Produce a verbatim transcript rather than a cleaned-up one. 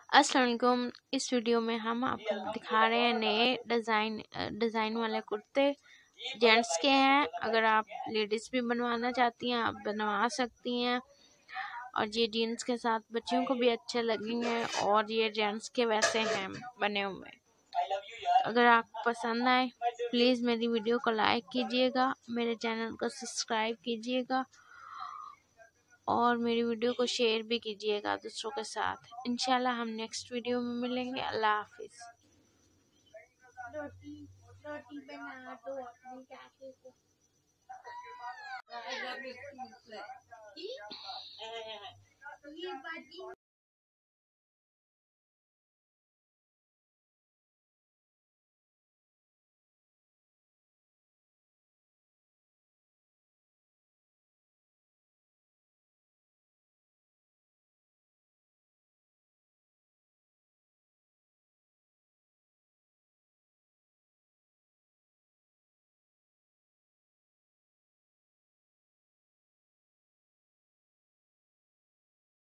अस्सलाम वालेकुम। इस वीडियो में हम आपको दिखा रहे हैं नए डिज़ाइन डिज़ाइन वाले कुर्ते जेंट्स के हैं। अगर आप लेडीज़ भी बनवाना चाहती हैं आप बनवा सकती हैं, और ये जीन्स के साथ बच्चियों को भी अच्छे लगेंगे, और ये जेंट्स के वैसे हैं बने हुए। अगर आपको पसंद आए प्लीज़ मेरी वीडियो को लाइक कीजिएगा, मेरे चैनल को सब्सक्राइब कीजिएगा और मेरी वीडियो को शेयर भी कीजिएगा दूसरों के साथ। इंशाल्लाह हम नेक्स्ट वीडियो में मिलेंगे। अल्लाह हाफिज़। रोटी रोटी बना दो अपने चाचे को।